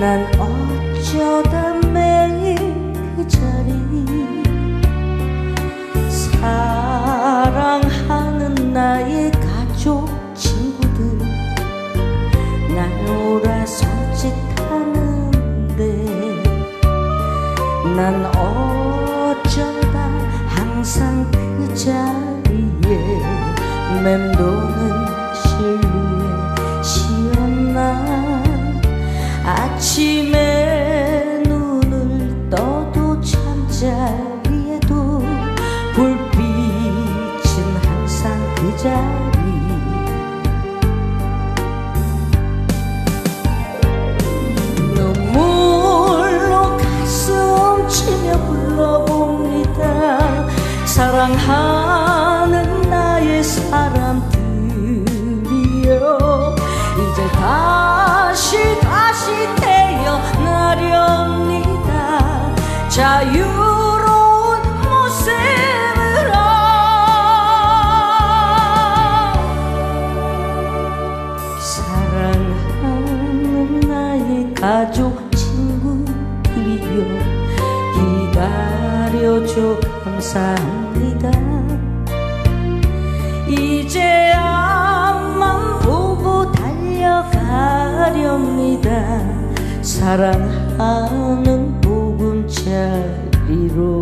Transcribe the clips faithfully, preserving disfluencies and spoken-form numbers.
난 어쩌다 매일 그 자리 사랑하는 나의 가족 친구들 날 오라 손짓하는데 난 어쩌다 항상 그 자리에 맴도는 실루엣 시었나. 아침에 눈을 떠도 잠자리에도 불빛은 항상 그 자리. 눈물로 가슴 치며 불러봅니다. 사랑하는 나의 사람들이여 이제 다시 다시 태어나렵니다. 자유로운 모습으로. 사랑하는 나의 가족 친구들이여 기다려줘 감사합니다. 이제 앞만 보고 달려가렵니다. 사랑하는 보금자리로.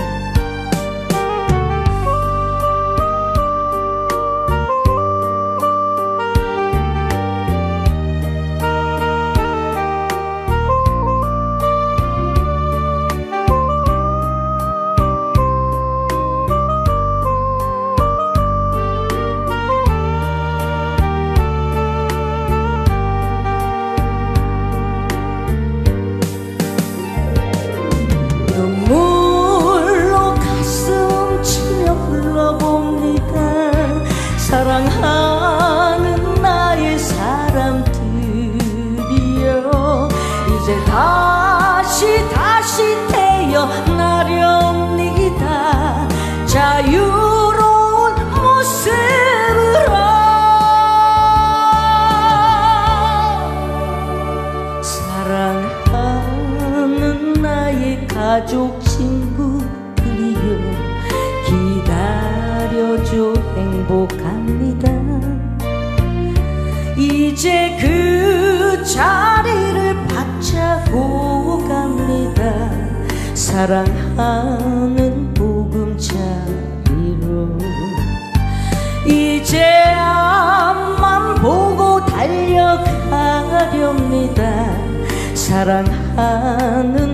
눈물로 가슴 치며 불러봅니다. 사랑하는 나의 사람들이여 이제 다시 다시 태어나렵니다. 자유로운 모습으로. 사랑하는 나의 가족 친구들이여 기다려줘 행복합니다. 이제 그 자리를 박차고 갑니다. 사랑하는 보금자리로. 이제 앞만 보고 달려가렵니다. 사랑하는